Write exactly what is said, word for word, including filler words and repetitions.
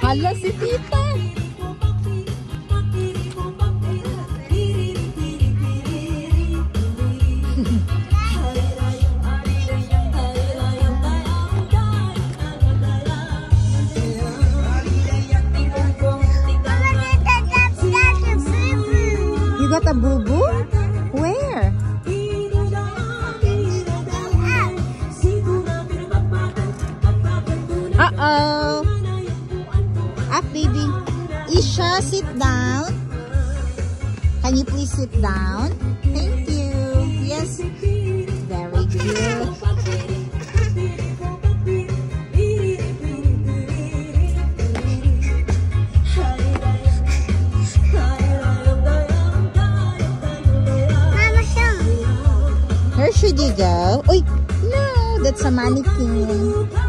Hala si tita. You got a boo-boo? Where? Uh-oh. Up, baby. Isha, sit down. Can you please sit down? Thank you. Yes. Very good. Where should you go? Uy, no, that's a mannequin.